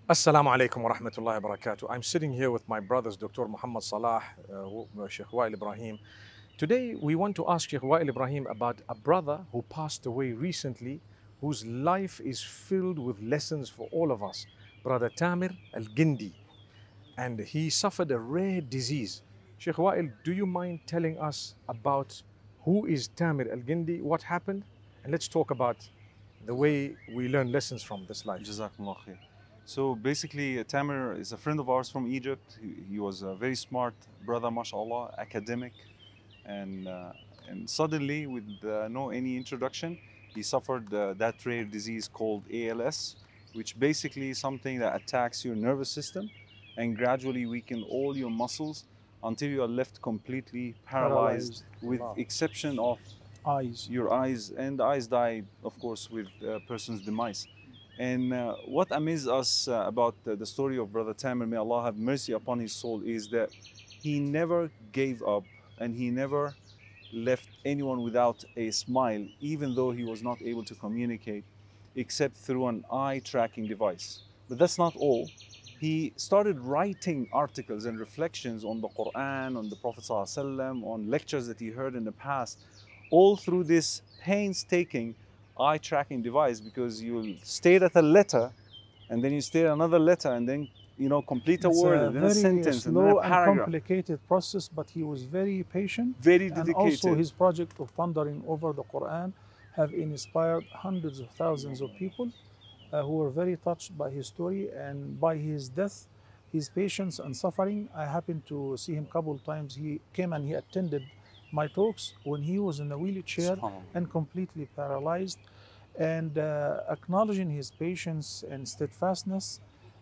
Assalamu alaikum wa rahmatullahi wa barakatuh. I'm sitting here with my brothers, Dr. Muhammad Salah, Sheikh Wael Ibrahim. Today, we want to ask Sheikh Wael Ibrahim about a brother who passed away recently, whose life is filled with lessons for all of us. Brother Tamer ElGindi. And he suffered a rare disease. Sheikh Wael, do you mind telling us about who is Tamer ElGindi, what happened? And let's talk about the way we learn lessons from this life. Jazakumullah khair. So basically, Tamer is a friend of ours from Egypt. He was a very smart brother, mashallah, academic. And suddenly, with no any introduction, he suffered that rare disease called ALS, which basically is something that attacks your nervous system and gradually weaken all your muscles until you are left completely paralyzed. With Wow. exception of Eyes. your eyes, and the eyes die, of course, with a person's demise. And what amazes us about the story of Brother Tamer, may Allah have mercy upon his soul, is that he never gave up and he never left anyone without a smile, even though he was not able to communicate except through an eye tracking device. But that's not all. He started writing articles and reflections on the Quran, on the Prophet ﷺ, on lectures that he heard in the past, all through this painstaking eye tracking device, because you'll stare at a letter and then you stare at another letter and then complete a It's word a and then a very sentence and then a slow and paragraph. complicated process, but he was very patient. Very And dedicated. also his project of pondering over the Quran have inspired hundreds of thousands of people who were very touched by his story and by his death, his patience and suffering. I happened to see him a couple of times. He came and he attended my talks when he was in a wheelchair SubhanAllah. and completely paralyzed. And acknowledging his patience and steadfastness,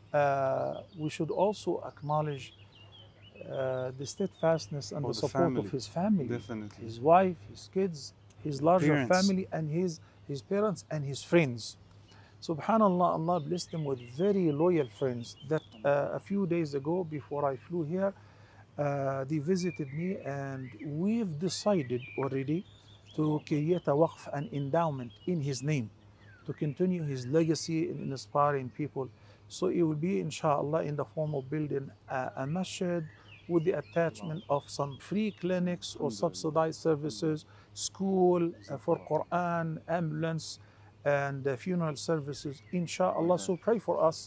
we should also acknowledge the steadfastness and Oh, the the support family. of his family, Definitely. his wife, his kids, his larger Parents. family, and his parents and his friends. Subhanallah, Allah blessed him with very loyal friends that a few days ago, before I flew here, they visited me, and we've decided already to create a waqf, an endowment in his name, to continue his legacy in inspiring people. So it will be, inshallah, in the form of building a masjid with the attachment of some free clinics or subsidized services, school for Quran, ambulance, and funeral services, inshallah. So pray for us.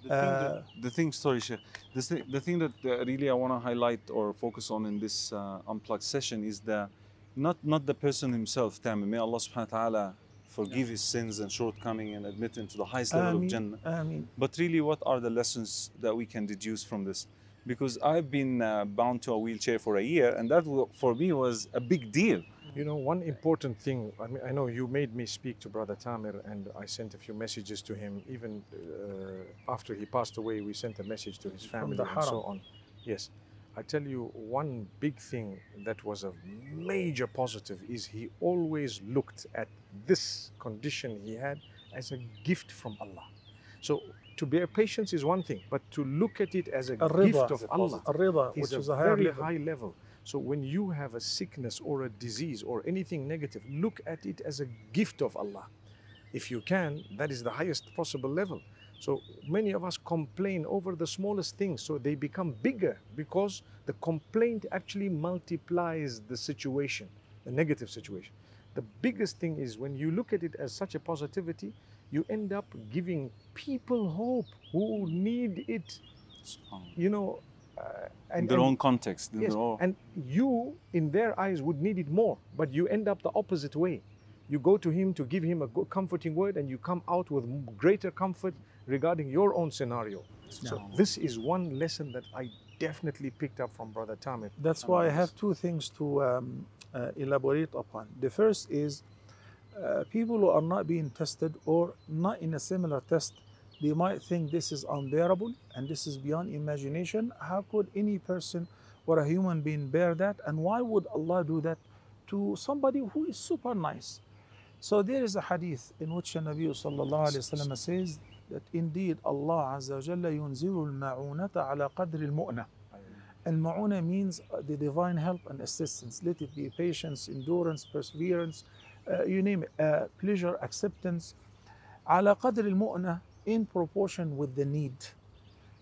Sorry, Sheikh. The thing that really I want to highlight or focus on in this unplugged session is not the person himself, Tamer. May Allah subhanahu wa ta'ala forgive his sins and shortcoming and admit him to the highest level of Jannah. Ameen. But really, what are the lessons that we can deduce from this? Because I've been bound to a wheelchair for a year, and that for me was a big deal. You know, one important thing, I mean, I know you made me speak to Brother Tamer, and I sent a few messages to him. Even after he passed away, we sent a message to his family the and so haram. on. Yes. I tell you, one big thing that was a major positive is he always looked at this condition he had as a gift from Allah. So to bear patience is one thing, but to look at it as a gift of Allah Al-Rida, is which is a a higher very level. high level. So when you have a sickness or a disease or anything negative, look at it as a gift of Allah. If you can, that is the highest possible level. So many of us complain over the smallest things, so they become bigger because the complaint actually multiplies the situation, the negative situation. The biggest thing is when you look at it as such a positivity, you end up giving people hope who need it, you know. In their own context. Yes, and you, in their eyes, would need it more, but you end up the opposite way. You go to him to give him a good, comforting word, and you come out with greater comfort regarding your own scenario. So this is one lesson that I definitely picked up from Brother Tamer. That's why I have two things to elaborate upon. The first is people who are not being tested or not in a similar test, they might think this is unbearable and this is beyond imagination. How could any person or a human being bear that? And why would Allah do that to somebody who is super nice? So there is a hadith in which the Nabi sallallahu alayhi wa sallam says that indeed Allah Azza wa Jalla yunzilu al-ma'unata ala qadri al-mu'na. Al-ma'una means the divine help and assistance. Let it be patience, endurance, perseverance, you name it, pleasure, acceptance. Ala qadri al-mu'na, in proportion with the need.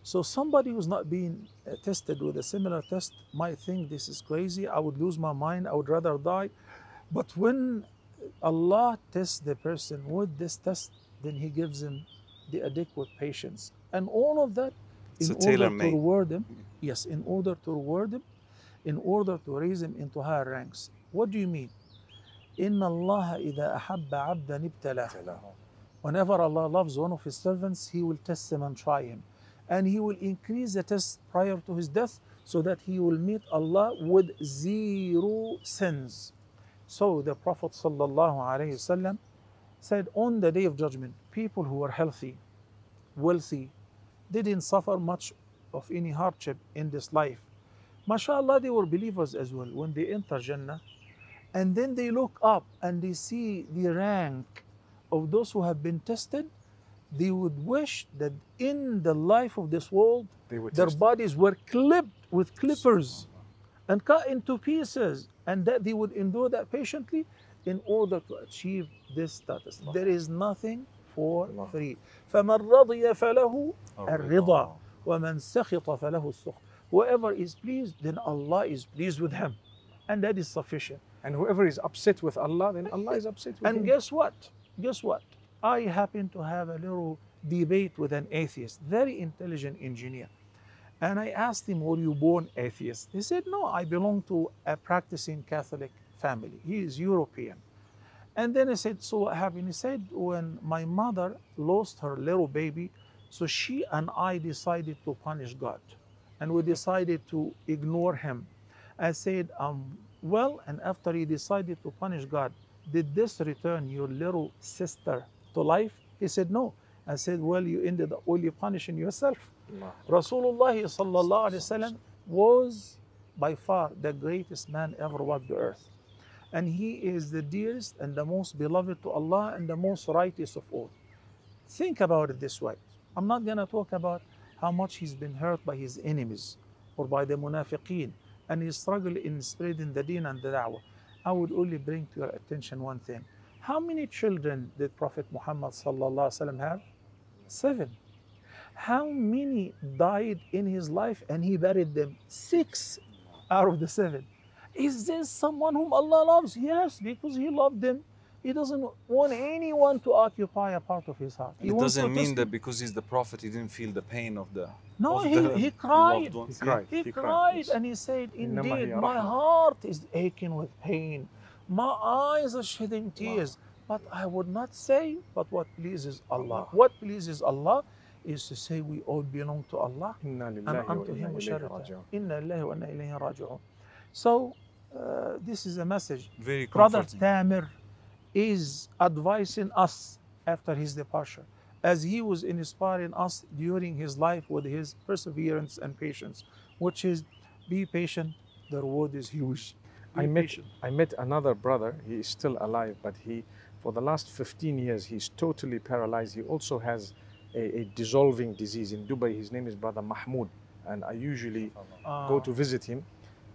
So somebody who's not being tested with a similar test might think this is crazy. I would lose my mind. I would rather die. But when Allah tests the person with this test, then He gives him the adequate patience. And all of that It's in a order to tailor-made. reward him. Yes, in order to reward him, in order to raise him into higher ranks. What do you mean? إِنَّ اللَّهَ إِذَا أَحَبَّ عَبْدًا ابْتَلَاهُ. Whenever Allah loves one of His servants, He will test him and try him. And He will increase the test prior to his death so that he will meet Allah with 0 sins. So the Prophet ﷺ said on the Day of Judgment, people who were healthy, wealthy, didn't suffer much of any hardship in this life. MashaAllah, they were believers as well. When they enter Jannah, and then they look up and they see the rank of those who have been tested, they would wish that in the life of this world, their bodies were clipped with clippers and cut into pieces, and that they would endure that patiently in order to achieve this status. There is nothing for free. فَمَنْ رَضِيَ فَلَهُ الرِّضَى وَمَنْ سَخِطَ فَلَهُ السُّخْطُ. Whoever is pleased, then Allah is pleased with him. And that is sufficient. And whoever is upset with Allah, then Allah is upset with him. And guess what? Guess what? I happen to have a little debate with an atheist, very intelligent engineer. And I asked him, were you born atheist? He said, no, I belong to a practicing Catholic family. He is European. And then I said, so what happened? He said, when my mother lost her little baby, so she and I decided to punish God. And we decided to ignore him. I said, well, and after he decided to punish God, did this return your little sister to life? He said, no. I said, well, you ended up only punishing yourself. Rasulullah sallallahu alaihi wasallam was by far the greatest man ever walked the earth. And he is the dearest and the most beloved to Allah and the most righteous of all. Think about it this way. I'm not going to talk about how much he's been hurt by his enemies or by the munafiqeen and his struggle in spreading the deen and the da'wah. I would only bring to your attention one thing. How many children did Prophet Muhammad sallallahu alaihi wasallam have? 7. How many died in his life and he buried them? 6 out of the 7. Is this someone whom Allah loves? Yes, because He loved them. He doesn't want anyone to occupy a part of His heart. It doesn't mean that because he's the Prophet, he didn't feel the pain of the No, of he cried. loved ones. He cried and he said, indeed, my heart is aching with pain. My eyes are shedding tears. But I would not say, but what pleases Allah. What pleases Allah is to say we all belong to Allah. And unto Him we shall return. Inna lillahi wa inna ilayhi raji'un. So, this is a message. Very Brother comforting. Tamer is advising us after his departure, as he was inspiring us during his life with his perseverance and patience, which is be patient, the reward is huge. I met another brother, he is still alive, but for the last 15 years, he's totally paralyzed. He also has a dissolving disease in Dubai. His name is Brother Mahmoud, and I usually go to visit him.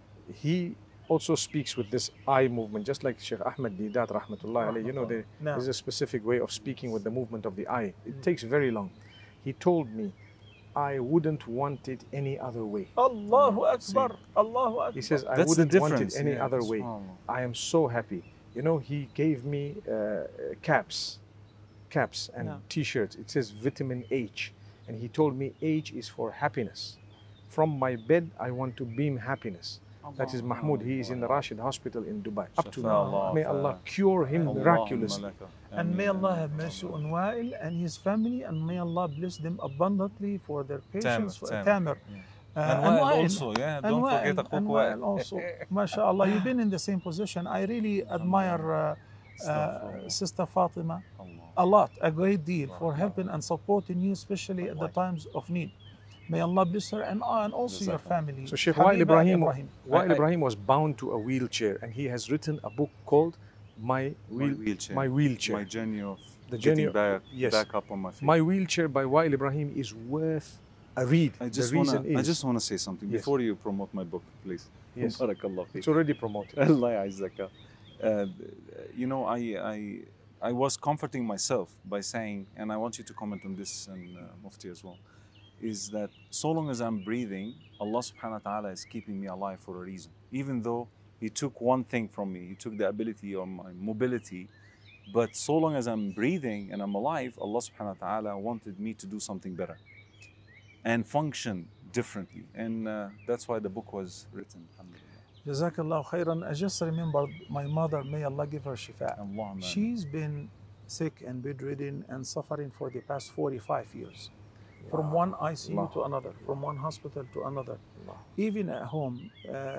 He also speaks with this eye movement, just like Sheikh Ahmed Didat, rahmatullah alayhi. You know, there's a specific way of speaking with the movement of the eye. It takes very long. He told me, I wouldn't want it any other way. Allahu Akbar, Allahu Akbar. He says, I wouldn't want it any other way. I am so happy. You know, he gave me caps and t-shirts. It says vitamin H. And he told me H is for happiness. From my bed, I want to beam happiness. That is Mahmoud. He is in the Rashid Hospital in Dubai. Up to now. May Allah cure him miraculously. And may Allah have mercy on Wael and his family, and may Allah bless them abundantly for their patience. Tamer. And Wael also, yeah. Don't forget Akhuk Wael also. MashaAllah, you've been in the same position. I really admire Sister Fatima a lot, a great deal, for helping and supporting you, especially at the times of need. May Allah bless her and also your family. So Sheikh Wael Ibrahim was bound to a wheelchair, and he has written a book called My Wheelchair. My journey of getting back up on my feet. My Wheelchair by Wael Ibrahim is worth a read. I just want to say something before you promote my book, please. Yes. Barakallah. It's already promoted. Allah Azzaka. You know, I was comforting myself by saying, and I want you to comment on this, and Mufti as well. is that so long as I'm breathing, Allah subhanahu wa ta'ala is keeping me alive for a reason. Even though He took one thing from me, He took the ability or my mobility, but so long as I'm breathing and I'm alive, Allah subhanahu wa ta'ala wanted me to do something better and function differently. And that's why the book was written. Jazakallah khairan. I just remembered my mother, may Allah give her shifa. Allahumma. She's been sick and bedridden and suffering for the past 45 years. From one ICU to another, from one hospital to another. Even at home,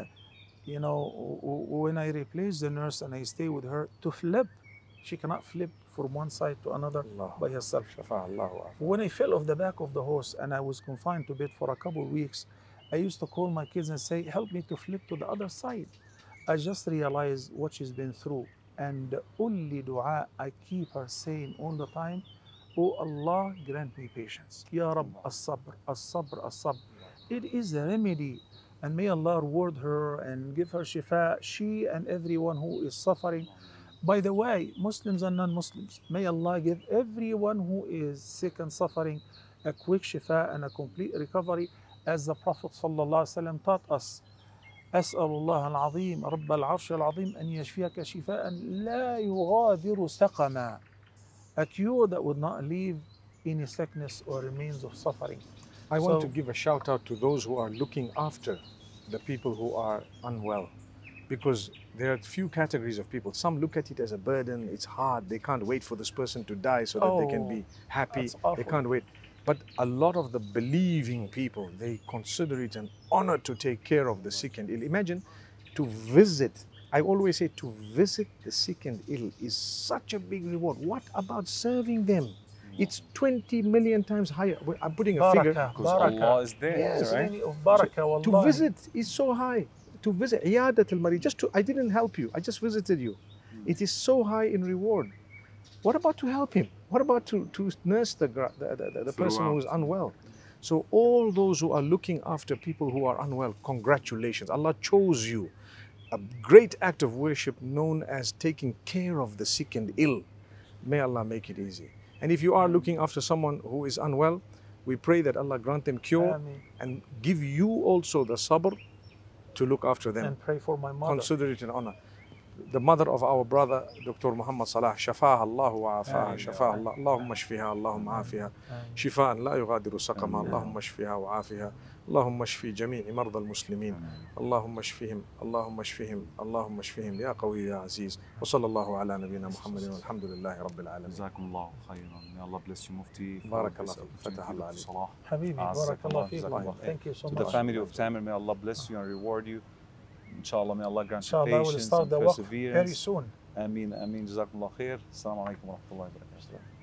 you know, when I replace the nurse and I stay with her, to flip, she cannot flip from one side to another by herself. When I fell off the back of the horse and I was confined to bed for a couple of weeks, I used to call my kids and say, help me to flip to the other side. I just realized what she's been through. And the only dua I keep her saying all the time, oh Allah, grant me patience. Ya Rabb, as-sabr, as-sabr, as-sabr. It is a remedy. And may Allah reward her and give her shifa, she and everyone who is suffering. By the way, Muslims and non-Muslims, may Allah give everyone who is sick and suffering a quick shifa and a complete recovery, as the Prophet ﷺ taught us. أسأل الله العظيم رب العرش العظيم أن يشفيك شفاء لا يغادر سقما. A cure that would not leave any sickness or remains of suffering. I want to give a shout out to those who are looking after the people who are unwell, because there are few categories of people. Some look at it as a burden, it's hard, they can't wait for this person to die so that they can be happy, they can't wait. But a lot of the believing people, they consider it an honor to take care of the sick and ill. Imagine to visit, I always say to visit the sick and ill is such a big reward. What about serving them? It's 20 million times higher. I'm putting a figure. Because Allah is there, yes, right? To visit is so high. To visit, Iyadat al-Mari, I didn't help you, I just visited you. It is so high in reward. What about to help him? What about to nurse the person who is unwell? So all those who are looking after people who are unwell, congratulations. Allah chose you. A great act of worship known as taking care of the sick and ill. May Allah make it easy. And if you are looking after someone who is unwell, we pray that Allah grant them cure and give you also the sabr to look after them. And pray for my mother. Consider it an honor. The mother of our brother, Dr. Muhammad Salah, shafaha Allah wa afaha, shafaha Allah, Allahumma shfiha, Allahumma afiha, shifaan la yughadiru saqama, Allahumma shfiha wa afiha, Allahumma shfi jami'i marda al-muslimin, Allahumma shfihim, Allahumma shfihim, Allahumma shfihim, ya qawi ya aziz, wa sallallahu ala nabiyyina Muhammadin, walhamdulillahi rabbil alamin. Jazakumullahu khairan. May Allah bless you, Mufti. Barakallah, fatah Allah alayk. Habibi, barakallah fiikum. Thank you so much. To the family of Tamer, may Allah bless you and reward you. Inshallah, may Allah grant you Inshallah, we'll patience start and the work perseverance. very soon. Ameen, ameen. Jazakumullah khair. Assalamu alaikum wa rahmatullahi wa barakatuh.